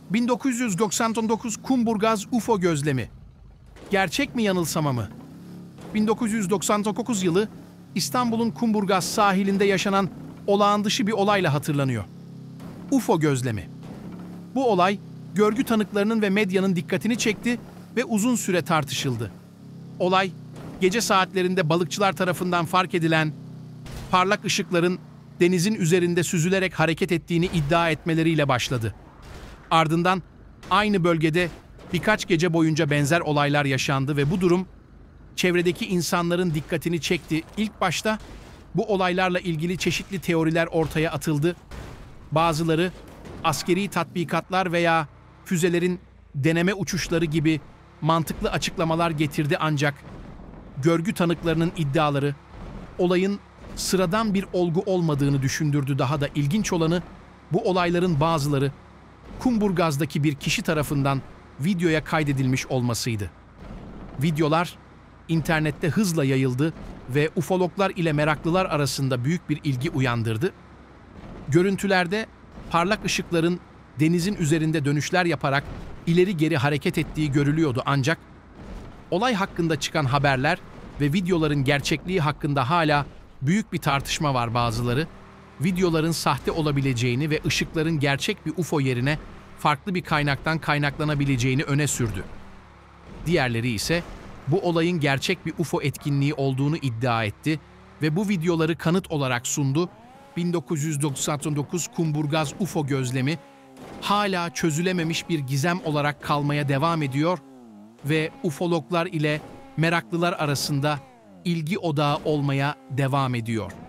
1999 Kumburgaz UFO gözlemi. Gerçek mi yanılsama mı? 1999 yılı İstanbul'un Kumburgaz sahilinde yaşanan olağan dışı bir olayla hatırlanıyor. UFO gözlemi. Bu olay görgü tanıklarının ve medyanın dikkatini çekti ve uzun süre tartışıldı. Olay, gece saatlerinde balıkçılar tarafından fark edilen parlak ışıkların denizin üzerinde süzülerek hareket ettiğini iddia etmeleriyle başladı. Ardından aynı bölgede birkaç gece boyunca benzer olaylar yaşandı ve bu durum çevredeki insanların dikkatini çekti. İlk başta bu olaylarla ilgili çeşitli teoriler ortaya atıldı. Bazıları askeri tatbikatlar veya füzelerin deneme uçuşları gibi mantıklı açıklamalar getirdi, ancak görgü tanıklarının iddiaları olayın sıradan bir olgu olmadığını düşündürdü. Daha da ilginç olanı, bu olayların bazıları Kumburgaz'daki bir kişi tarafından videoya kaydedilmiş olmasıydı. Videolar internette hızla yayıldı ve ufologlar ile meraklılar arasında büyük bir ilgi uyandırdı. Görüntülerde parlak ışıkların denizin üzerinde dönüşler yaparak ileri geri hareket ettiği görülüyordu, ancak olay hakkında çıkan haberler ve videoların gerçekliği hakkında hala büyük bir tartışma var. Bazıları videoların sahte olabileceğini ve ışıkların gerçek bir UFO yerine farklı bir kaynaktan kaynaklanabileceğini öne sürdü. Diğerleri ise bu olayın gerçek bir UFO etkinliği olduğunu iddia etti ve bu videoları kanıt olarak sundu. 1999 Kumburgaz UFO gözlemi hala çözülememiş bir gizem olarak kalmaya devam ediyor ve ufologlar ile meraklılar arasında ilgi odağı olmaya devam ediyor.